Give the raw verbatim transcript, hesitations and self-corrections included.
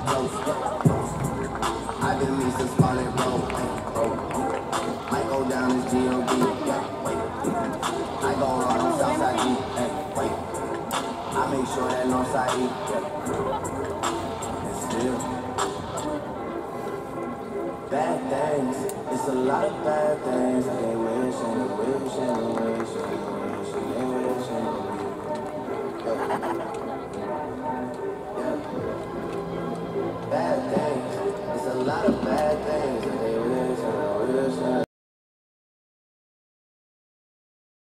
close. I didn't mean to smile and roll. Might go down as G O D. Yeah, wait. I go hard on Southside G. Hey, wait. I make sure that Northside E. Yeah. And still. Bad things. It's a lot of bad things. They wish and they wish and they wish and they wish and they wish and they wish.